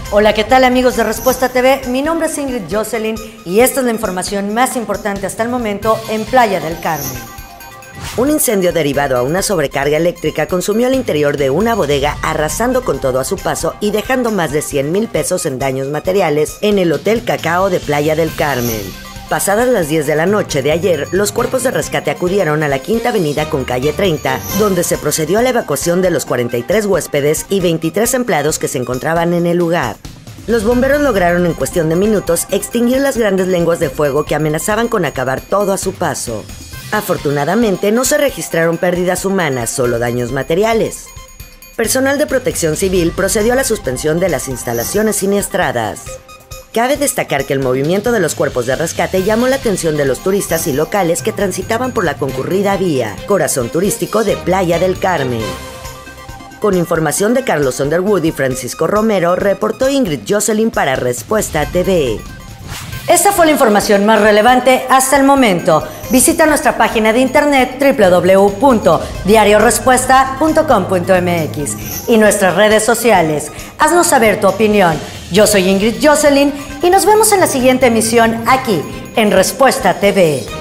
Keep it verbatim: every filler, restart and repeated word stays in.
Hola, ¿qué tal amigos de Respuesta T V? Mi nombre es Ingrid Jocelyn y esta es la información más importante hasta el momento en Playa del Carmen. Un incendio derivado a una sobrecarga eléctrica consumió el interior de una bodega, arrasando con todo a su paso y dejando más de cien mil pesos en daños materiales en el Hotel Cacao de Playa del Carmen. Pasadas las diez de la noche de ayer, los cuerpos de rescate acudieron a la Quinta Avenida con calle treinta, donde se procedió a la evacuación de los cuarenta y tres huéspedes y veintitrés empleados que se encontraban en el lugar. Los bomberos lograron en cuestión de minutos extinguir las grandes lenguas de fuego que amenazaban con acabar todo a su paso. Afortunadamente, no se registraron pérdidas humanas, solo daños materiales. Personal de Protección Civil procedió a la suspensión de las instalaciones siniestradas. Cabe destacar que el movimiento de los cuerpos de rescate llamó la atención de los turistas y locales que transitaban por la concurrida vía, corazón turístico de Playa del Carmen. Con información de Carlos Underwood y Francisco Romero, reportó Ingrid Jocelyn para Respuesta T V. Esta fue la información más relevante hasta el momento. Visita nuestra página de internet doble u doble u doble u punto diario respuesta punto com punto m x y nuestras redes sociales. Haznos saber tu opinión. Yo soy Ingrid Jocelyn y nos vemos en la siguiente emisión aquí en Respuesta T V.